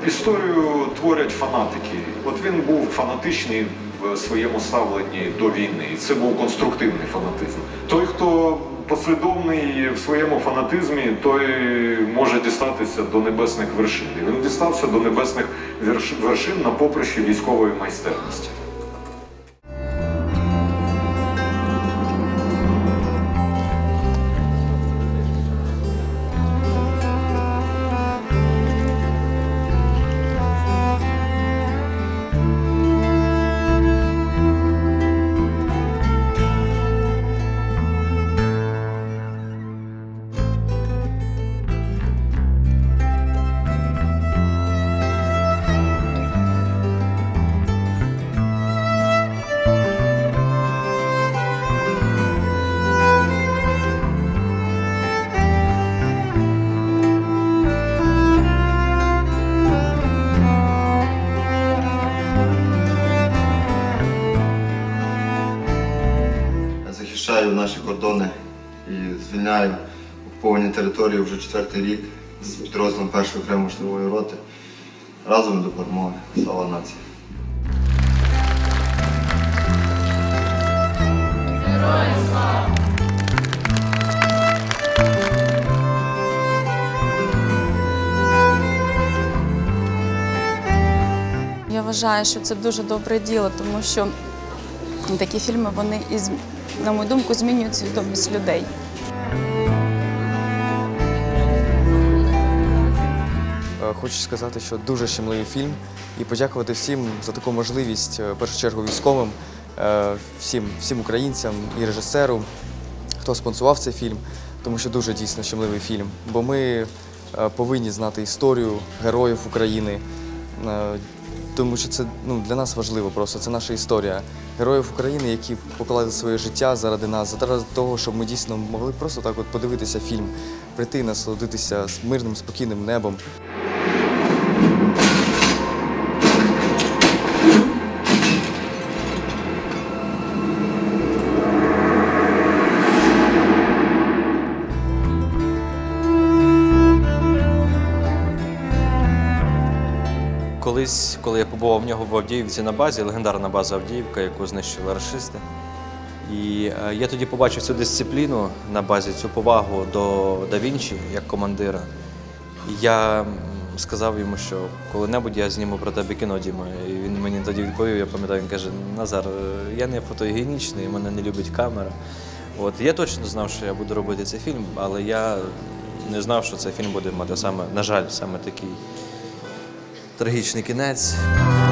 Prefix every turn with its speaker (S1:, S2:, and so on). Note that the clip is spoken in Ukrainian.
S1: Історію творять фанатики. От він був фанатичний в своєму ставленні до війни. І це був конструктивний фанатизм. Той, хто послідовний в своєму фанатизмі, той може дістатися до небесних вершин. І він дістався до небесних вершин на поприщі військової майстерності.
S2: Захищаю наші кордони і звільняю окуповані території вже 4-й рік з підрозділом 1-ї окремої штурмової роти. Разом до перемоги. Слава нації!
S3: Героям слава!
S4: Я вважаю, що це дуже добре діло, тому що такі фільми, вони, на мою думку, змінюють свідомість людей.
S5: Хочу сказати, що дуже щемливий фільм і подякувати всім за таку можливість, в першу чергу військовим, всім українцям і режисеру, хто спонсорував цей фільм, тому що дуже дійсно щемливий фільм. Бо ми повинні знати історію героїв України, тому що це для нас важливо просто, це наша історія. Героїв України, які поклали своє життя заради нас, заради того, щоб ми дійсно могли просто так от подивитися фільм, прийти, насолодитися мирним, спокійним небом.
S6: Колись, коли я побував в нього в Авдіївці на базі, легендарна база Авдіївка, яку знищили рашисти, і я тоді побачив цю дисципліну на базі, цю повагу до Да Вінчі як командира. І я сказав йому, що коли-небудь я зніму про тебе кіно, Діма. І він мені тоді відповів, я пам'ятаю, він каже: Назар, я не фотогенічний, мене не любить камера. От, я точно знав, що я буду робити цей фільм, але я не знав, що цей фільм буде мати саме, на жаль, саме такий трагічний кінець.